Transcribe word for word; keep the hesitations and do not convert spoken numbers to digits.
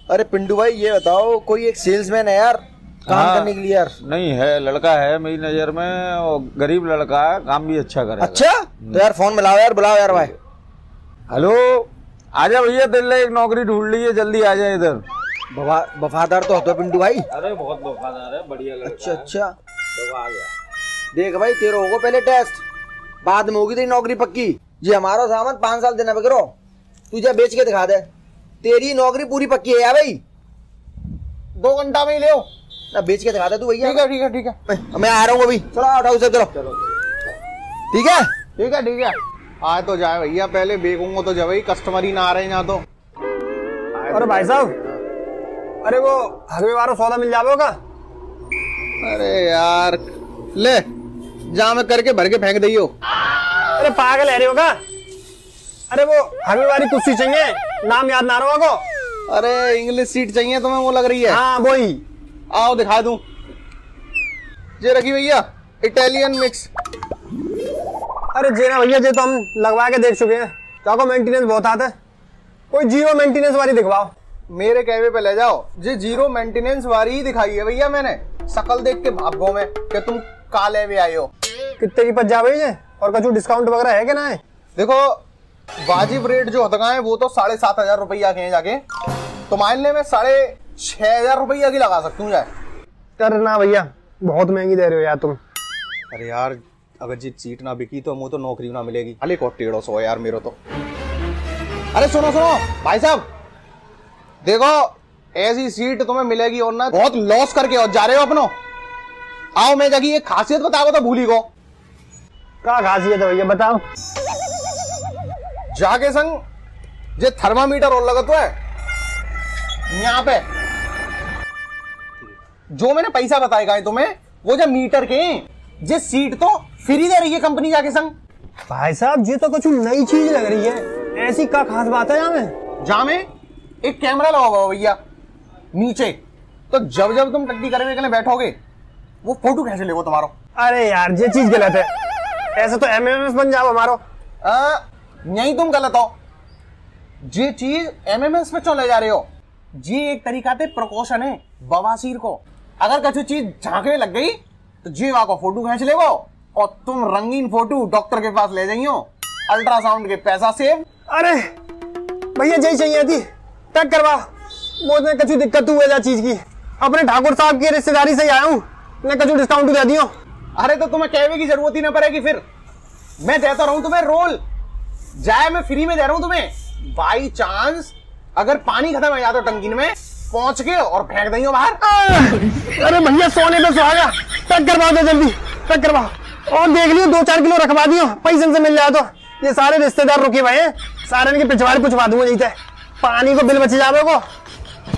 अरे पिंडू भाई ये बताओ, कोई एक सेल्समैन है यार काम हाँ, करने के लिए? यार नहीं है, लड़का है मेरी नजर में, और गरीब लड़का है, काम भी अच्छा करेगा। अच्छा तो यार फोन मिलाओ यार, बुलाओ यार भाई। हेलो, आजा भैया, दिल्ली एक नौकरी ढूंढ ली है, जल्दी आ जाए इधर। वफादार तो होता पिंटू भाई। अरे बहुत वफादार है, बढ़िया लड़का। अच्छा अच्छा, तो आ गया। देख भाई तेरे होगा पहले टेस्ट, बाद में होगी तेरी नौकरी पक्की। जी हमारा सामान पांच साल देना करो, तुझे बेच के दिखा दे, तेरी नौकरी पूरी पक्की है यार भाई। दो घंटा में ही ले ना बेच के दिखा दे तू भैया। ठीक है ठीक है ठीक है, मैं आ रहा हूँ अभी। चलो उठाओ से, चलो चलो ठीक है ठीक है ठीक है। आ तो जाए भैया, पहले बेकूंगा तो जब कस्टमर ही ना आ रहे हैं यहाँ तो। अरे भाई साहब, अरे वो हगवे वाला सौदा मिल जाएगा? अरे यार ले जा, मैं करके भर के फेंक दियो। अरे पागल है रे होगा। अरे वो हगवे वाली कुर्सी चाहिए, नाम याद ना रहा को। अरे इंग्लिश सीट चाहिए तुम्हें, वो लग रही है? हाँ वही। आओ दिखा दूं, ये रखी भैया इटालियन मिक्स। अरे जे ना भैया, जे तो हम लगवा के देख चुके हैं, क्या मेंटेनेंस बहुत आता है, कोई जीरो मेंटेनेंस वाली दिखवाओ। मेरे कहवे पे ले जाओ, जे जीरो मेंटेनेंस वाली ही दिखाई है भैया मैंने। शकल देख के भागो में कि तुम काले में आए हो। कितने की पच जा भैया, और कुछ डिस्काउंट वगैरह है कि ना है? देखो वाजिब रेट जो होता है वो तो साढ़े सात हजार रुपया के हैं जाके, तो मान ले मैं साढ़े छह हजार रुपया की लगा सकता हूँ जाए। करना भैया, बहुत महंगी दे रहे हो यार तुम। अरे यार अगर जी सीट ना बिकी तो मुझे तो नौकरी ना मिलेगी। अले को टेढ़ो सो यार मेरे तो। अरे सुनो सुनो भाई साहब, देखो ऐसी सीट तुम्हें मिलेगी और ना बहुत लॉस करके और जा रहे हो अपनो। आओ मैं जागी एक खासियत बताओ तो भूली को। क्या खासियत है भैया बताओ? जाके संग जे थर्मामीटर और लगा तो है यहाँ पे, जो मैंने पैसा बताएगा है तुम्हें, वो जो मीटर के जे सीट तो फ्री दे रही है कंपनी जाके संग। भाई साहब ये तो कुछ नई चीज लग रही है, ऐसी क्या खास बात है यहाँ में? जहां में एक कैमरा लगा हुआ भैया नीचे, तो जब जब तुम टट्टी करने के लिए बैठोगे वो फोटो कैसे लेगो तुम्हारो। अरे यार ये चीज गलत है, ऐसे तो एमएमएस बन जाओ हमारो। नहीं तुम गलत हो, ये चीज एमएमएस में क्यों ले जा रहे हो? ये एक तरीका से प्रिकॉशन है बवासीर को। अगर कछु चीज झांकने लग गई तो जी वहां को फोटो खींच लेगो और तुम रंगीन फोटो डॉक्टर के पास ले जाइयो, अल्ट्रासाउंड के पैसा सेव। अरे भैया जय चाहिए थी, टक करवा, मुझे कछु दिक्कत हुई है चीज की, अपने ठाकुर साहब की रिश्तेदारी से आया हूँ, मैं कछु डिस्काउंट दे दियो। अरे तो तुम्हें कहने की जरूरत ही ना पड़ेगी, फिर मैं देता रहूं तुम्हें रोल, जाए मैं फ्री में दे रहा हूं तुम्हें। बाई चांस अगर पानी खत्म हो जाता टंकी में, पहुंच के और फेंक देंगे बाहर। अरे भैया सोने पे सुहागा, टक करवा दो जल्दी, टक करवा, और देख लियो दो चार किलो रखवा दियो, पैसे से मिल जाए तो। ये सारे रिश्तेदार रुके हुए हैं, सारे इनके पिछवाड़े पुछवा दूंगा, नहीं पानी को बिल बच जावे को।